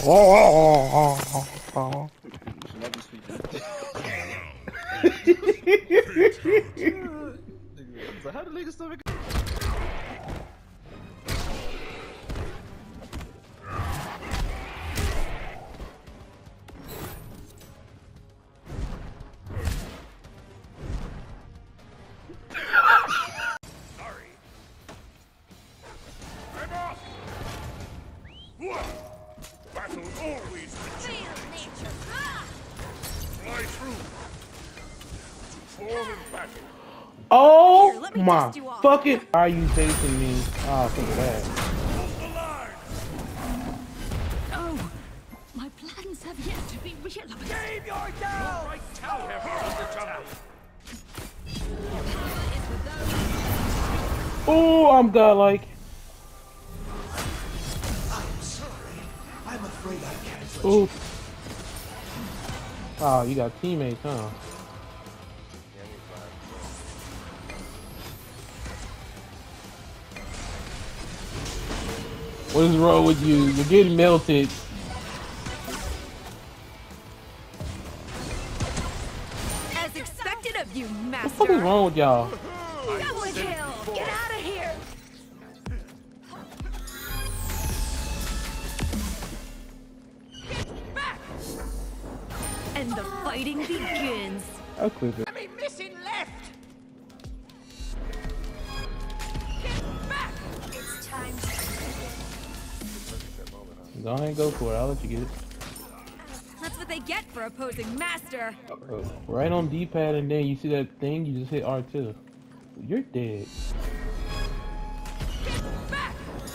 So how the niggas still make Battle always fly through to form in battle. Oh Here, let me my dust you off. fucking! Are you facing me? Oh, look at that. Hold the line. Oh, my plans have yet to be realized. Game your down. Right tower under attack. Oh, I'm godlike. I'm sorry. I'm afraid I can't let Ooh. Oh, you got teammates, huh? What is wrong with you? You're getting melted. As expected of you, What the fuck is master. wrong with y'all? Double kill. Get out of here. Get back. And the fighting begins. I'll clip it. Enemy missing left. Get back. It's time. Go ahead and go for it. I'll let you get it. That's what they get for opposing master. Right on D-pad, and then you see that thing, you just hit R2. You're dead. Get back.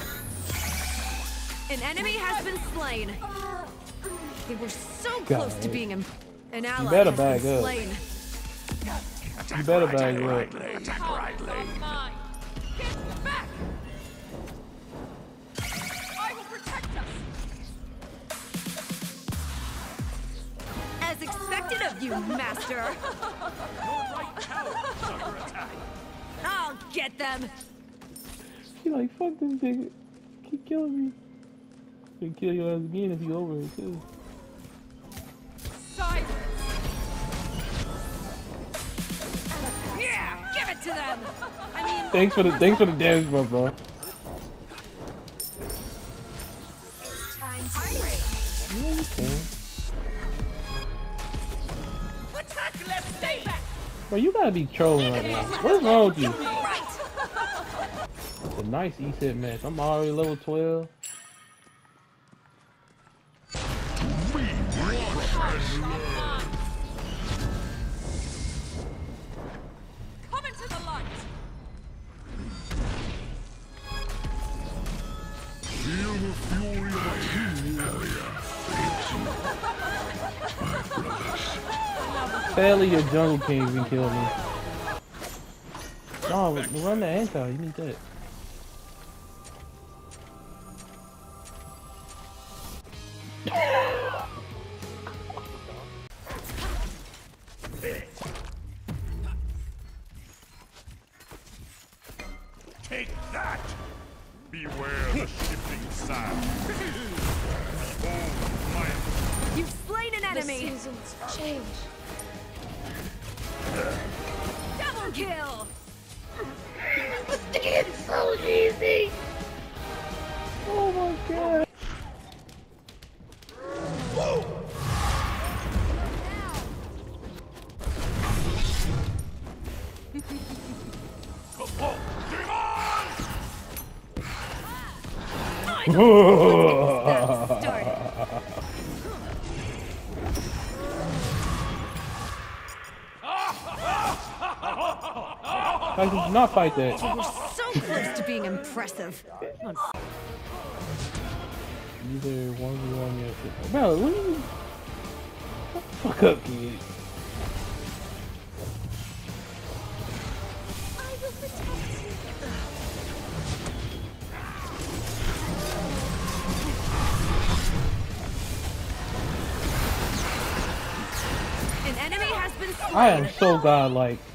An enemy has been slain. They were so close to being an ally better has bag been up. slain. You better bag it up. Attack right lane. Get back. I will protect us. As expected of you, master. Your right tower is under attack. I'll get them. She like, fuck this nigga. Keep killing me. He'll kill your ass again if you over here too. Silence. Yeah, give it to them. I mean, Thanks for the damage, bro. time to Yeah, you can. attack left. Stay back. Bro, you gotta be trolling right now. What's wrong with you? Right. It's a nice E-set match. I'm already level 12. Come into the light. Feel the fury of Sadly, your jungle king can kill me. No, run the anti. You need that. Take that! Beware the shifting sand. Behold my You've slain an enemy. Seasons change. Double kill. It's so easy. Oh my god. Started. I did not fight that. We're so close to being impressive. Either 1v1 yet. Bro, what are you? Shut the fuck up, kid. I will protect you. An enemy has been slain. I am so godlike.